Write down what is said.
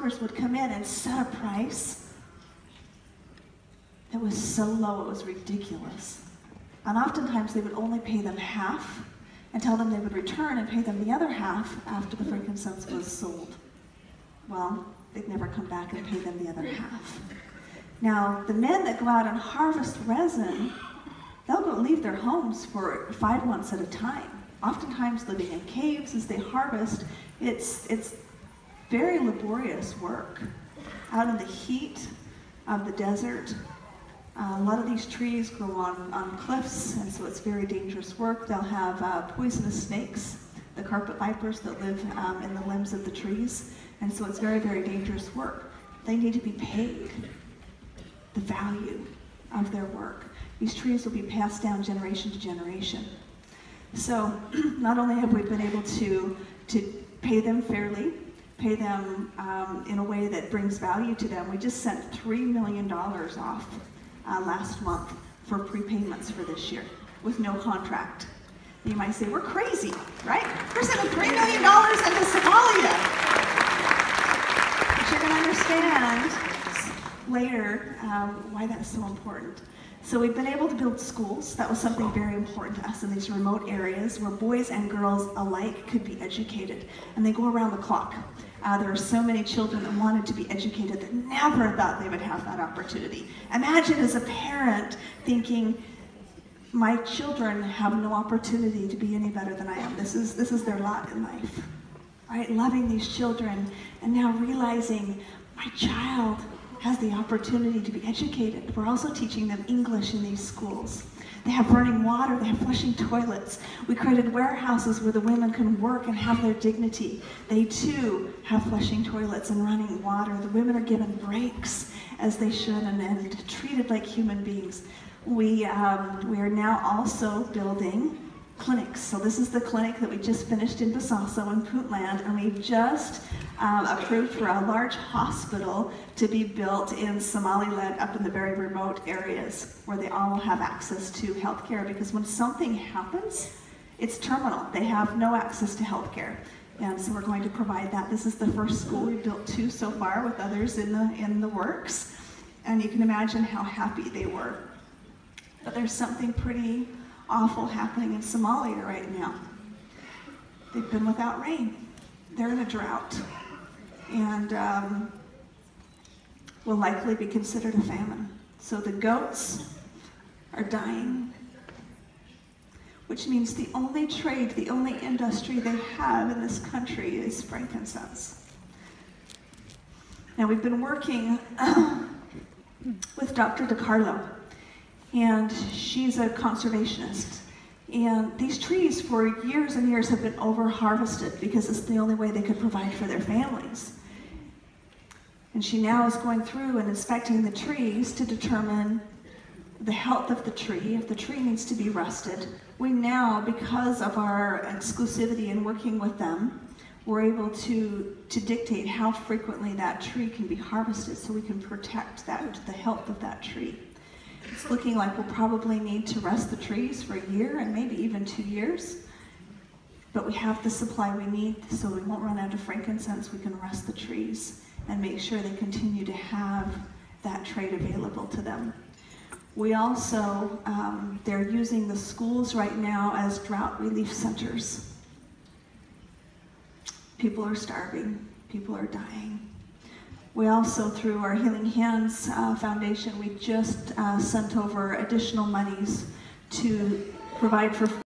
brokers would come in and set a price that was so low it was ridiculous. And oftentimes they would only pay them half and tell them they would return and pay them the other half after the frankincense was sold. Well, they'd never come back and pay them the other half. Now, the men that go out and harvest resin, they'll go leave their homes for 5 months at a time, oftentimes living in caves as they harvest. It's very laborious work out in the heat of the desert. A lot of these trees grow on cliffs, and so it's very dangerous work. They'll have poisonous snakes, the carpet vipers that live in the limbs of the trees, and so it's very, very dangerous work. They need to be paid the value of their work. These trees will be passed down generation to generation. So not only have we been able to pay them fairly, pay them in a way that brings value to them, we just sent $3 million off last month for prepayments for this year with no contract. You might say, we're crazy, right? We're sending $3 million into Somalia. But you're going to understand later why that's so important. So we've been able to build schools. That was something very important to us in these remote areas where boys and girls alike could be educated. And they go around the clock. There are so many children that wanted to be educated that never thought they would have that opportunity. Imagine as a parent thinking, my children have no opportunity to be any better than I am. This is their lot in life, right? Loving these children and now realizing my child has the opportunity to be educated. We're also teaching them English in these schools. They have running water, they have flushing toilets. We created warehouses where the women can work and have their dignity. They too have flushing toilets and running water. The women are given breaks as they should and treated like human beings. We are now also building clinics. So this is the clinic that we just finished in Bosaso in Puntland, and we've just approved for a large hospital to be built in Somaliland up in the very remote areas where they all will have access to health care, because when something happens, it's terminal. They have no access to health care. And so we're going to provide that. This is the first school. We've built 2 so far with others in the works. And you can imagine how happy they were. But there's something pretty awful happening in Somalia right now. They've been without rain. They're in a drought. And will likely be considered a famine. So the goats are dying, which means the only trade, the only industry they have in this country is frankincense. Now we've been working with Dr. DiCarlo, and she's a conservationist. And these trees for years and years have been over-harvested because it's the only way they could provide for their families. And she now is going through and inspecting the trees to determine the health of the tree, if the tree needs to be rested. We now, because of our exclusivity in working with them, we're able to dictate how frequently that tree can be harvested so we can protect the health of that tree. It's looking like we'll probably need to rest the trees for a year and maybe even 2 years. But we have the supply we need so we won't run out of frankincense. We can rest the trees and make sure they continue to have that trade available to them. We also, they're using the schools right now as drought relief centers. People are starving, people are dying. We also, through our Healing Hands Foundation, we just sent over additional monies to provide for